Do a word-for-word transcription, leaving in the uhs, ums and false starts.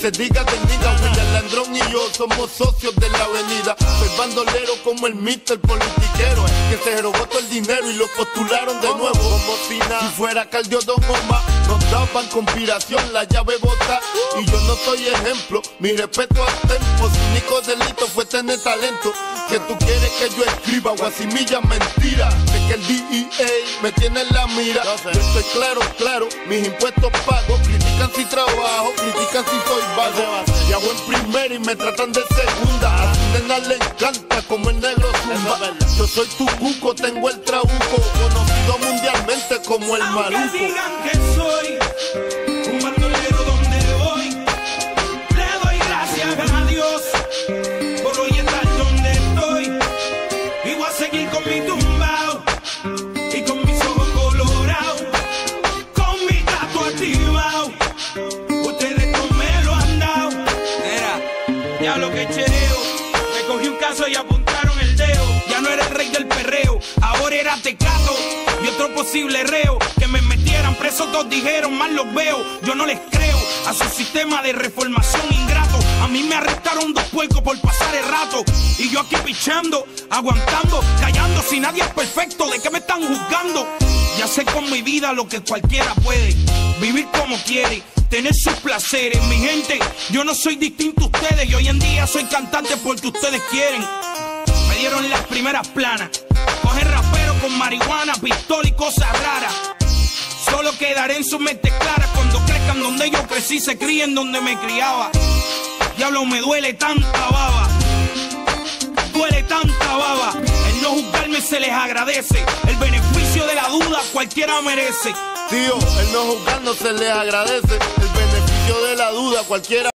se diga de niga, William Landrón y yo somos socios de la avenida. Soy bandolero como el mister politiquero, que se robó todo el dinero y lo postularon de nuevo. Como si nada, si fuera Caldio Don Omar, nos daban conspiración, la llave bota. Y yo no soy ejemplo, mi respeto al tempo. Su único delito fue tener talento. Que tú quieres que yo escriba guasimilla mentira. De que el D E A me tiene en la mira. Yo estoy claro, claro, mis impuestos pago. Critican si trabajo, critican si soy vago. Viajo en primera y me tratan de segunda. A su nena le encanta como el negro zumba. Yo soy tu cuco, tengo el trabuco, conocido mundialmente como el Aunque maluco. digan que soy un bandolero donde voy, le doy gracias a Dios por hoy estar donde estoy. Y voy a seguir con mi tumbao y con mis ojos colorados, con mi gato activado. Ustedes no me lo han dado. Era, ya lo que chereo. Me cogí un caso y apuntaron el dedo. Ya no era el rey del perreo, ahora era Tecato y otro posible reo. Que me metieran preso, todos dijeron, mal los veo. Yo no les creo a su sistema de reformación ingrato. A mí me arrestaron dos puercos por pasar el rato. Y yo aquí pichando, aguantando, callando. Si nadie es perfecto, ¿de qué me están juzgando? Ya sé con mi vida lo que cualquiera puede. Vivir como quiere, tener sus placeres. Mi gente, yo no soy distinto a ustedes. Y hoy en día soy cantante porque ustedes quieren. Me dieron las primeras planas. Coger rapero con marihuana, pistola y cosas raras. Solo quedaré en sus mentes claras cuando crezcan donde yo crecí, se críen donde me criaba. Diablo, me duele tanta baba, duele tanta baba. El no juzgarme se les agradece. El beneficio de la duda cualquiera merece. Tío, el no juzgar no se les agradece. El beneficio de la duda cualquiera